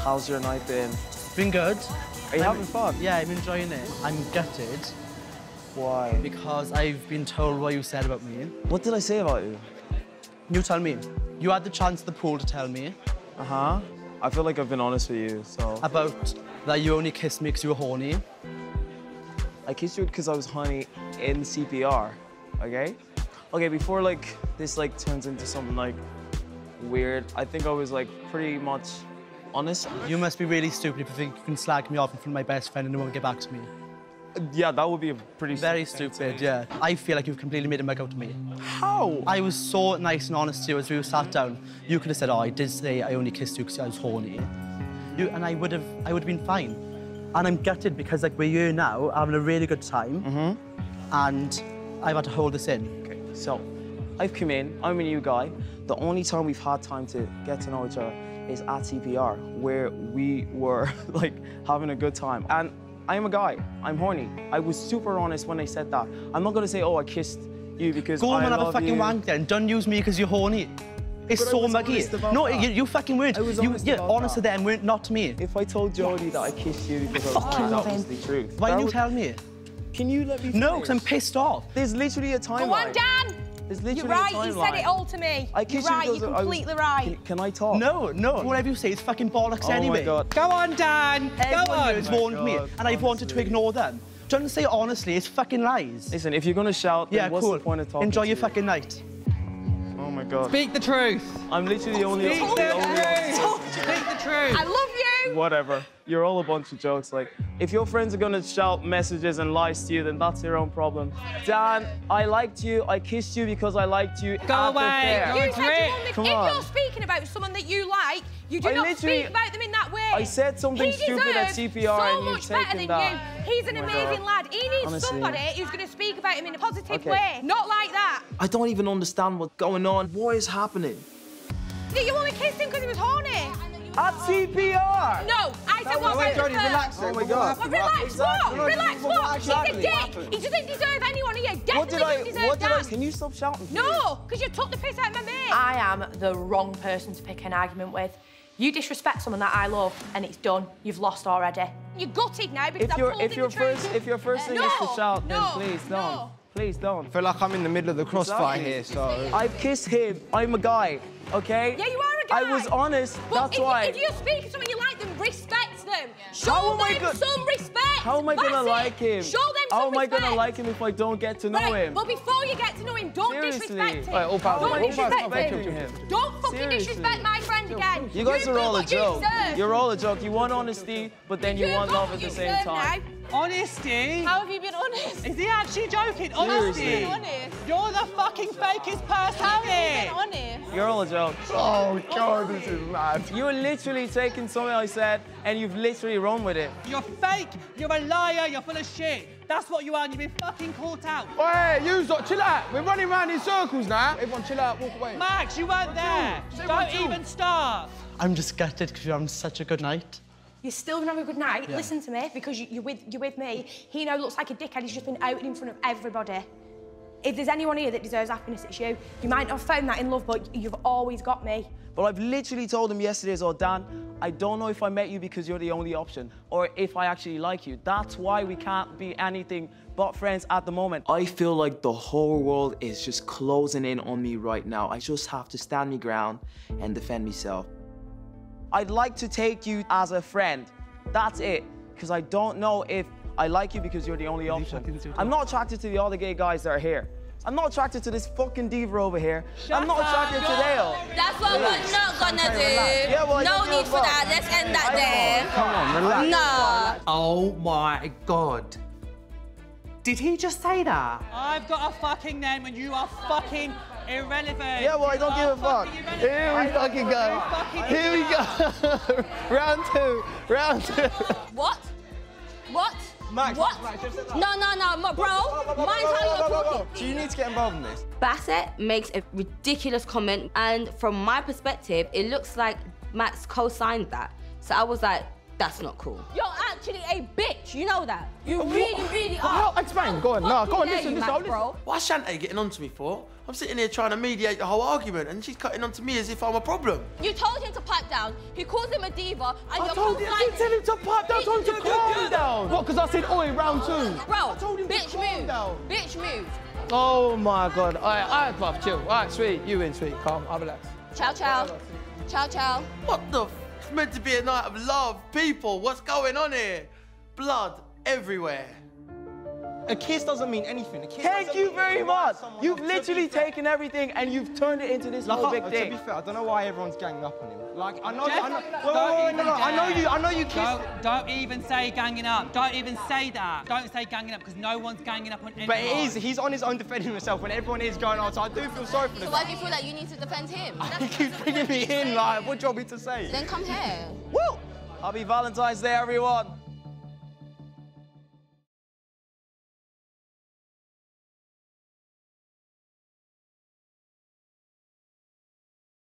How's your night been? Been good. Are you having fun? Yeah, I'm enjoying it. I'm gutted. Why? Because I've been told what you said about me. What did I say about you? You tell me. You had the chance at the pool to tell me. Uh-huh. I feel like I've been honest with you, so... About that you only kissed me because you were horny. I kissed you because I was horny in CPR, okay? Okay, before, like, this, like, turns into something, like, weird, I think I was, like, pretty much honest. You must be really stupid if you think you can slag me off in front of my best friend and it won't get back to me. Yeah, that would be a pretty... Very stupid, yeah. I feel like you've completely made a mug out of me. How? I was so nice and honest to you as we were sat down. You could have said, oh, I did say I only kissed you because I was horny. And I would have been fine. And I'm gutted because, like, we're here now, having a really good time. And I've had to hold this in. Okay, so I've come in, I'm a new guy. The only time we've had time to get to know each other is at CPR, where we were, like, having a good time. And I am a guy, I'm horny. I was super honest when I said that. I'm not gonna say, oh, I kissed you because Go on and have a fucking you. wank then. Don't use me because you're horny. It's But so muggy. No, you fucking weren't. I was You're about honest that. to them, weren't not to me. If I told Jodie that I kissed you because I was horny, that was the truth. Why didn't you That tell me? Can you let me No, finish? because I'm pissed off. There's literally a timeline. Go on, Dan! There's literally You're right, a timeline. you said it all to me. I kissed you're right, you because you're I was- completely right. Can I talk? No. Whatever you say is fucking bollocks Oh anyway. my God. Go on, Dan. Go Everyone on. has warned me, God, and I've wanted to honestly. ignore them. Don't you say honestly, it's fucking lies. Listen, if you're gonna shout, then Yeah, what's cool. the point of talking Enjoy to your you? fucking night. Oh my God. Speak the truth. I'm literally the only... Speak the truth. Speak the truth. I love you! Whatever. You're all a bunch of jokes. Like, if your friends are gonna shout messages and lies to you, then that's your own problem. Dan, I liked you. I kissed you because I liked you. Go at the away. fair. You're You a said you drip. only... Come if on. you're speaking about someone that you like, you do I not literally- speak about them in that way. I said something He stupid at deserves CPR so and you've much better taken than that. you. He's an Oh my amazing God. lad. He needs Honestly. somebody who's going to speak about him in a positive Okay. way. Not like that. I don't even understand what's going on. What is happening? You only kissed him because he was horny. At CPR! No, I said what Wait, about Jodie, the relax. Oh my God. Well, relax Exactly. what? Relax what? Exactly. He's a dick. He doesn't deserve anyone here. Definitely What did I... doesn't deserve that. Can you stop shouting? please? No, because you took the piss out of my mate. I am the wrong person to pick an argument with. You disrespect someone that I love, and it's done. You've lost already. You're gutted now because I've told If him your the truth. first thing is to No, shout, then no, please don't. no. Please don't. I feel like I'm in the middle of the crossfire Exactly. here, so... I've kissed him. I'm a guy, okay? Yeah, you are a guy. I was honest, But that's why. if you're speaking to someone you like them, respect them. How Show am I them go- some respect. How am I That's gonna it. like him? Show them some How am I respect. gonna like him if I don't get to know Right, him? but before you get to know him, don't Seriously. disrespect him. Right, all pals, don't all pals, disrespect stop him. talking to him. Don't fucking Seriously. disrespect my friend again. You guys are got all a what you joke. deserve. You're all a joke. You want honesty, but then you You've want got love what at the you same deserve time. now. Honesty? How have you been honest? Is he actually joking? Seriously. Honesty? You're the fucking fakest person here! Honest. You're all a joke. Oh, God, this is mad. You're literally taking something I said and you've literally run with it. You're fake! You're a liar! You're full of shit! That's what you are, and you've been fucking caught out! Hey, you lot, chill out. We're running around in circles now. Everyone, chill out, walk away. Max, you weren't there! Don't even start! I'm just gutted because you're having such a good night. You're still gonna have a good night. Listen to me, because you're with me. He now looks like a dickhead. He's just been outed in front of everybody. If there's anyone here that deserves happiness, it's you. You might not have found that in love, but you've always got me. But I've literally told him yesterday, so Dan, I don't know if I met you because you're the only option or if I actually like you. That's why we can't be anything but friends at the moment. I feel like the whole world is just closing in on me right now. I just have to stand my ground and defend myself. I'd like to take you as a friend. That's it. Because I don't know if I like you because you're the only option. I'm not attracted to the other gay guys that are here. I'm not attracted to this fucking diva over here. I'm not attracted to Dale. That's what we're not gonna do. Yeah, well, I no don't give a need for fuck. that. Let's end that there. Come on, relax. No. Oh, my God. Did he just say that? I've got a fucking name and you are fucking irrelevant! Yeah, well, I don't You give are a fuck. fucking irrelevant. Here we fucking go. fucking Here we go. Round two. Round two. What? What? Max, What? Max, just sit down. No, bro. Mind how you're talking. Do you need to get involved in this? Bassett makes a ridiculous comment, and from my perspective, it looks like Max co-signed that. So I was like, that's not cool. Yo, actually a bitch. You know that. You really are. Explain. Go on. No, go on. Listen. Matt, I'll listen. bro. What's Shante getting on to me for? I'm sitting here trying to mediate the whole argument and she's cutting on to me as if I'm a problem. You told him to pipe down. He calls him a diva, and you're I didn't tell him to pipe down. I told him to calm down. What? Because I said, oi, round 2. Bro, told him to bitch calm move. down. Bitch move. Oh my God. All right, bruv, chill. All right, sweet. You in, sweet. Calm. I'll relax. Ciao, ciao. Ciao, ciao. What the f? It's meant to be a night of love, people. What's going on here? Blood everywhere. A kiss doesn't mean anything. A kiss Thank doesn't you mean very anything. much. Someone You've else. To be literally fair- taken everything and you've turned it into this whole big To thing. be fair, I don't know why everyone's ganging up on him. Like, I know, Jeff, I know. don't even I know you kissed. Don't even say ganging up. Don't even say that. Don't say ganging up because no one's ganging up on anyone. But it is. He's on his own defending himself when everyone is going on. So I do feel sorry for So the why guy. do you feel like you need to defend him? He keeps bringing me in. Like, what do you want me to say? Then come here. Woo! Happy Valentine's Day, everyone.